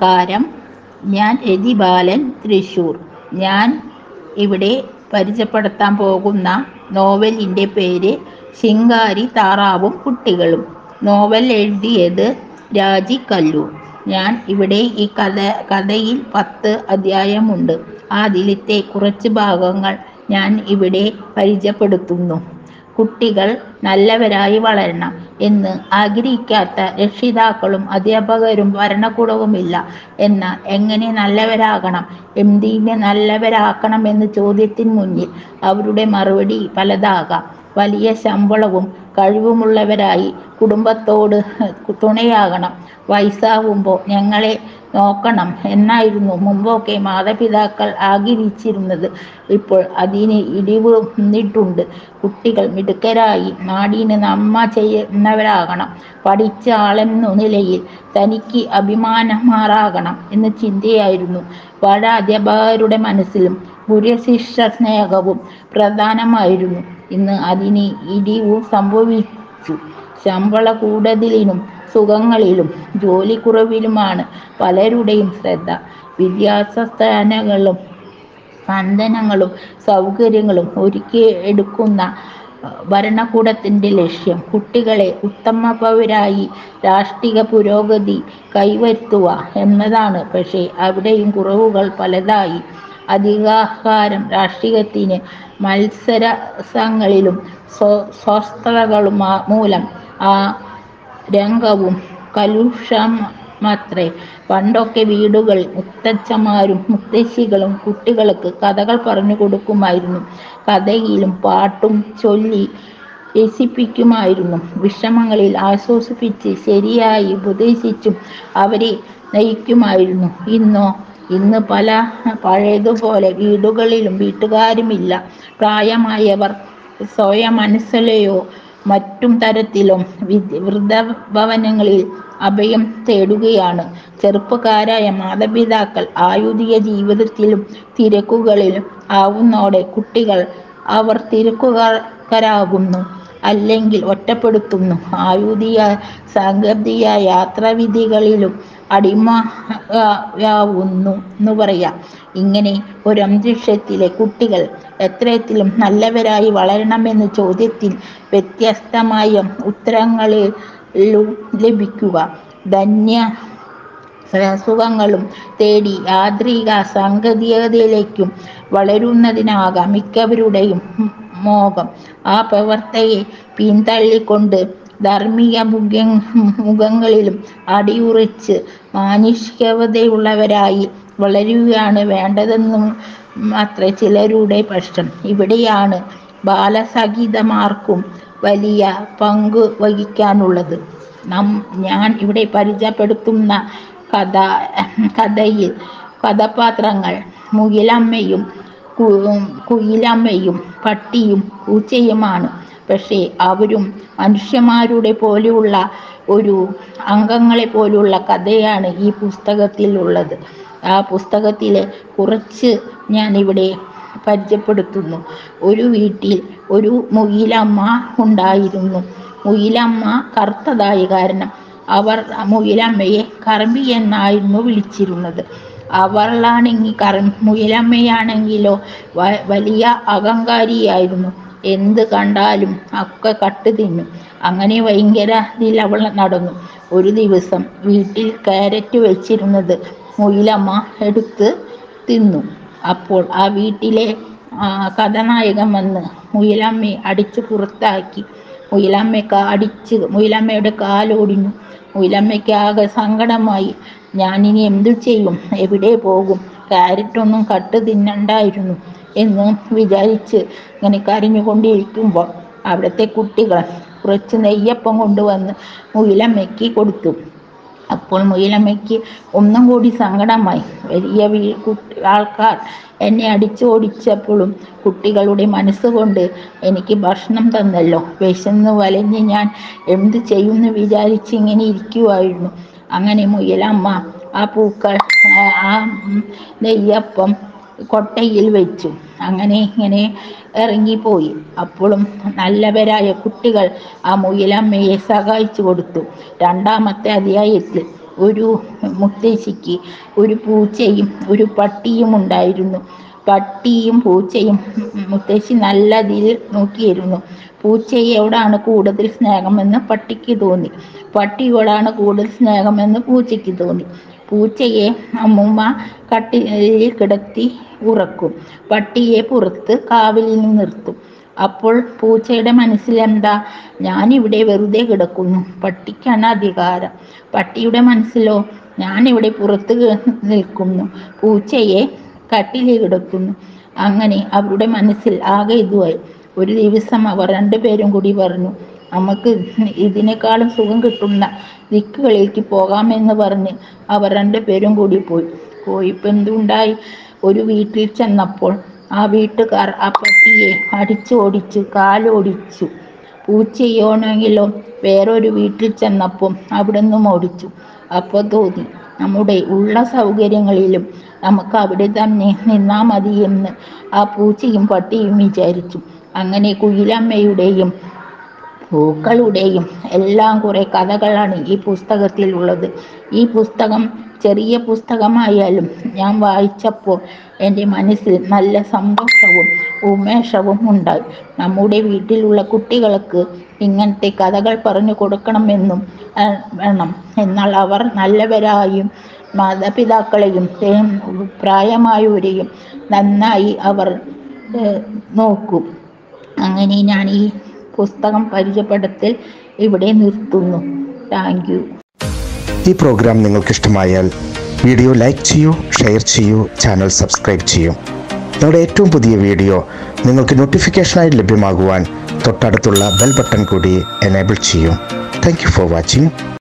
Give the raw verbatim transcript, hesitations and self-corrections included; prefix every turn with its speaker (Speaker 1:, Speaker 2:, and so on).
Speaker 1: നമസ്കാരം. ഞാൻ രതി ബാലൻ, തൃശ്ശൂർ. ഞാൻ ഇവിടെ പരിചയപ്പെടുത്താൻ പോകുന്ന നോവലിൻ്റെ പേര് ശിങ്കാരി താറാവും കുട്ടികളും. നോവൽ എഴുതിയത് രാജി കല്ലൂർ. ഞാൻ ഇവിടെ ഈ കഥ കഥയിൽ പത്ത് അധ്യായമുണ്ട്. അതിലത്തെ കുറച്ച് ഭാഗങ്ങൾ ഞാൻ ഇവിടെ പരിചയപ്പെടുത്തുന്നു. കുട്ടികൾ നല്ലവരായി വളരണം എന്ന് ആഗ്രഹിക്കാത്ത രക്ഷിതാക്കളും അധ്യാപകരും ഭരണകൂടവുമില്ല. എന്നാൽ എങ്ങനെ നല്ലവരാകണം, എന്തിനെ നല്ലവരാക്കണം എന്ന ചോദ്യത്തിന് മുന്നിൽ അവരുടെ മറുപടി പലതാകാം. വലിയ ശമ്പളവും കഴിവുമുള്ളവരായി കുടുംബത്തോട് തുണയാകണം, വയസ്സാവുമ്പോൾ ഞങ്ങളെ നോക്കണം എന്നായിരുന്നു മുമ്പൊക്കെ മാതാപിതാക്കൾ ആഗ്രഹിച്ചിരുന്നത്. ഇപ്പോൾ അതിന് ഇടിവ് വന്നിട്ടുണ്ട്. കുട്ടികൾ മിടുക്കരായി നാടിന് നന്മ ചെയ്യുന്നവരാകണം. പഠിച്ച ആളെന്ന നിലയിൽ തനിക്ക് അഭിമാനമാറാകണം എന്ന ചിന്തയായിരുന്നു പല അധ്യാപകരുടെ മനസ്സിലും. ഗുരുശിഷ്യ സ്നേഹവും പ്രധാനമായിരുന്നു. ഇന്ന് അതിന് ഇടിവ് സംഭവിച്ചു. ശമ്പള കൂടുതലിനും സുഖങ്ങളിലും ജോലിക്കുറവിലുമാണ് പലരുടെയും ശ്രദ്ധ. വിദ്യാസ്ഥാനങ്ങളും സാധനങ്ങളും സൗകര്യങ്ങളും ഒരുക്കി എടുക്കുന്ന ഭരണകൂടത്തിൻ്റെ ലക്ഷ്യം കുട്ടികളെ ഉത്തമ പൗരരായി രാഷ്ട്രീയ പുരോഗതി കൈവരുത്തുക എന്നതാണ്. പക്ഷേ അവിടെയും കുറവുകൾ പലതായി. അധികാരം രാഷ്ട്രീയത്തിന് മത്സരങ്ങളിലും സ്വസ്ഥതകളും മൂലം ആ രംഗവും കലുഷമത്രേ. പണ്ടൊക്കെ വീടുകളിൽ മുത്തച്ഛന്മാരും മുത്തശ്ശികളും കുട്ടികൾക്ക് കഥകൾ പറഞ്ഞു കൊടുക്കുമായിരുന്നു. കഥയിലും പാട്ടും ചൊല്ലി രസിപ്പിക്കുമായിരുന്നു. വിഷമങ്ങളിൽ ആശ്വസിപ്പിച്ച് ശരിയായി ഉപദേശിച്ചും അവരെ നയിക്കുമായിരുന്നു. ഇന്നോ ഇന്ന് പല പഴയതുപോലെ വീടുകളിലും വീട്ടുകാരുമില്ല. പ്രായമായവർ സ്വയം മനസ്സിലെയോ മറ്റും തരത്തിലും വൃദ്ധഭവനങ്ങളിൽ അഭയം തേടുകയാണ്. ചെറുപ്പക്കാരായ മാതാപിതാക്കൾ ആയുധിക ജീവിതത്തിലും തിരക്കുകളിലും ആവുന്നതോടെ കുട്ടികൾ അവർ തിരക്കുകാരാകുന്നു, അല്ലെങ്കിൽ ഒറ്റപ്പെടുത്തുന്നു. ആയുധിക സാങ്കേതിക യാത്രാവിധികളിലും അടിമയാവുന്നു എന്ന് പറയാം. ഇങ്ങനെ ഒരു അന്തരീക്ഷത്തിലെ കുട്ടികൾ എത്രത്തിലും നല്ലവരായി വളരണമെന്ന ചോദ്യത്തിന് വ്യത്യസ്തമായ ഉത്തരങ്ങളെ ലഭിക്കുക. ധന്യ സുഖങ്ങളും തേടി യാന്ത്രിക സാങ്കേതികതയിലേക്കും വളരുന്നതിനാകാം മിക്കവരുടെയും മോഹം. ആ പ്രവൃത്തിയെ പിന്തള്ളിക്കൊണ്ട് ധാർമ്മിക മുഖങ്ങളിലും അടിയുറച്ച് മാനുഷികതയുള്ളവരായി വളരുകയാണ് വേണ്ടതെന്നും അത്ര ചിലരുടെ പക്ഷം. ഇവിടെയാണ് ബാലസാഹിത്യകാർക്കും വലിയ പങ്ക് വഹിക്കാനുള്ളത്. നം ഞാൻ ഇവിടെ പരിചയപ്പെടുത്തുന്ന കഥ കഥയിൽ കഥാപാത്രങ്ങൾ മുകിലമ്മയും കുയിലമ്മയും പട്ടിയും പൂച്ചയുമാണ്. പക്ഷേ അവരും മനുഷ്യന്മാരുടെ പോലെയുള്ള ഒരു അംഗങ്ങളെ പോലുള്ള കഥയാണ് ഈ പുസ്തകത്തിൽ ഉള്ളത്. ആ പുസ്തകത്തിലെ കുറച്ച് ഞാൻ ഇവിടെ പരിചയപ്പെടുത്തുന്നു. ഒരു വീട്ടിൽ ഒരു മുയിലമ്മ ഉണ്ടായിരുന്നു. മുയിലമ്മ കറുത്തതായ കാരണം അവർ മുയിലമ്മയെ കറമ്പി എന്നായിരുന്നു വിളിച്ചിരുന്നത്. അവളാണെങ്കിൽ കറ മുയിലമ്മയാണെങ്കിലോ വലിയ അഹങ്കാരിയായിരുന്നു. എന്ത് കണ്ടാലും ഒക്കെ കട്ട് തിന്നും. അങ്ങനെ ഭയങ്കര ഇതിൽ അവൾ നടന്നു. ഒരു ദിവസം വീട്ടിൽ ക്യാരറ്റ് വെച്ചിരുന്നത് മുയിലമ്മ എടുത്ത് തിന്നു. അപ്പോൾ ആ വീട്ടിലെ കഥാനായകൻ വന്ന് മുയിലമ്മയെ അടിച്ച് പുറത്താക്കി. മുയിലമ്മയ്ക്ക് അടിച്ച് മുയിലമ്മയുടെ കാലൊടിഞ്ഞു. മുയിലമ്മയ്ക്ക് ആകെ സങ്കടമായി. ഞാനിനി എന്തു ചെയ്യും, എവിടെ പോകും, ക്യാരറ്റൊന്നും കട്ട് തിന്നണ്ടായിരുന്നു എന്ന് വിചാരിച്ച് ഇങ്ങനെ കരഞ്ഞുകൊണ്ടിരിക്കുമ്പോൾ അവിടുത്തെ കുട്ടികൾ കുറച്ച് നെയ്യപ്പം കൊണ്ടുവന്ന് മുയിലമ്മയ്ക്ക് കൊടുത്തു. അപ്പോൾ മുയിലമ്മയ്ക്ക് ഒന്നും കൂടി സങ്കടമായി. വലിയ വീ ആൾക്കാർ എന്നെ അടിച്ചോടിച്ചപ്പോഴും കുട്ടികളുടെ മനസ്സുകൊണ്ട് എനിക്ക് ഭക്ഷണം തന്നല്ലോ. വിശന്ന് വലഞ്ഞ് ഞാൻ എന്ത് ചെയ്യുമെന്ന് വിചാരിച്ച് ഇങ്ങനെ ഇരിക്കുമായിരുന്നു. അങ്ങനെ മുയിലമ്മ ആ പൂക്കൾ ആ നെയ്യപ്പം കൊട്ടയിൽ വെച്ചു. അങ്ങനെ ഇങ്ങനെ ഇറങ്ങിപ്പോയി. അപ്പോഴും നല്ലവരായ കുട്ടികൾ ആ മുയിലമ്മയെ സഹായിച്ചു കൊടുത്തു. രണ്ടാമത്തെ അധ്യായത്തിൽ ഒരു മുത്തശ്ശിക്ക് ഒരു പൂച്ചയും ഒരു പട്ടിയും ഉണ്ടായിരുന്നു. പട്ടിയും പൂച്ചയും മുത്തശ്ശി നല്ല ഇതിൽ നോക്കിയിരുന്നു. പൂച്ചയോടാണ് കൂടുതൽ സ്നേഹമെന്ന് പട്ടിക്ക് തോന്നി. പട്ടിയോടാണ് കൂടുതൽ സ്നേഹമെന്ന് പൂച്ചയ്ക്ക് തോന്നി. പൂച്ചയെ അമ്മൂമ്മ കട്ടിലിൽ കിടത്തി ഉറക്കും. പട്ടിയെ പുറത്ത് കാവലിൽ നിർത്തും. അപ്പോൾ പൂച്ചയുടെ മനസ്സിലെന്താ? ഞാനിവിടെ വെറുതെ കിടക്കുന്നു, പട്ടിക്കാണ് അധികാരം. പട്ടിയുടെ മനസ്സിലോ? ഞാനിവിടെ പുറത്ത് നിൽക്കുന്നു, പൂച്ചയെ കട്ടിലിൽ കിടക്കുന്നു. അങ്ങനെ അവരുടെ മനസ്സിൽ ആകെ ഇതുമായി. ഒരു ദിവസം അവർ രണ്ടുപേരും കൂടി പറഞ്ഞു, നമുക്ക് ഇതിനേക്കാളും സുഖം കിട്ടുന്ന ദിക്കുകളിലേക്ക് പോകാമെന്ന് പറഞ്ഞ് അവർ രണ്ടുപേരും കൂടി പോയി. പോയിപ്പോൾ എന്തുണ്ടായി? ഒരു വീട്ടിൽ ചെന്നപ്പോൾ ആ വീട്ടുകാർ ആ പട്ടിയെ അടിച്ചോടിച്ചു, കാലോടിച്ചു. പൂച്ചയോണെങ്കിലോ വേറൊരു വീട്ടിൽ ചെന്നപ്പം അവിടെ നിന്നും ഓടിച്ചു. അപ്പോൾ തോന്നി, നമ്മുടെ ഉള്ള സൗകര്യങ്ങളിലും നമുക്ക് അവിടെ തന്നെ നിന്നാൽ മതി എന്ന് ആ പൂച്ചയും പട്ടിയും വിചാരിച്ചു. അങ്ങനെ കുയിലമ്മയുടെയും പൂക്കളുടെയും എല്ലാം കുറേ കഥകളാണ് ഈ പുസ്തകത്തിലുള്ളത്. ഈ പുസ്തകം ചെറിയ പുസ്തകമായാലും ഞാൻ വായിച്ചപ്പോൾ എൻ്റെ മനസ്സിൽ നല്ല സന്തോഷവും ഉന്മേഷവും ഉണ്ടായി. നമ്മുടെ വീട്ടിലുള്ള കുട്ടികൾക്ക് ഇങ്ങനത്തെ കഥകൾ പറഞ്ഞു കൊടുക്കണമെന്നും വേണം. എന്നാൽ അവർ നല്ലവരായും മാതാപിതാക്കളെയും പ്രായമായവരെയും നന്നായി അവർ നോക്കും. അങ്ങനെ ഞാൻ ഈ പുസ്തകം പരിചയപ്പെടുത്തൽ ഇവിടെ നിർത്തുന്നു. Thank you.
Speaker 2: ഈ പ്രോഗ്രാം നിങ്ങൾക്ക് ഇഷ്ടമായാൽ വീഡിയോ ലൈക്ക് ചെയ്യൂ, ഷെയർ ചെയ്യൂ, ചാനൽ സബ്സ്ക്രൈബ് ചെയ്യൂ. ഞങ്ങളുടെ ഏറ്റവും പുതിയ വീഡിയോ നിങ്ങൾക്ക് നോട്ടിഫിക്കേഷനായി ലഭ്യമാകുവാൻ തൊട്ടടുത്തുള്ള ബെൽ ബട്ടൺ കൂടി എനേബിൾ ചെയ്യൂ. Thank you for watching.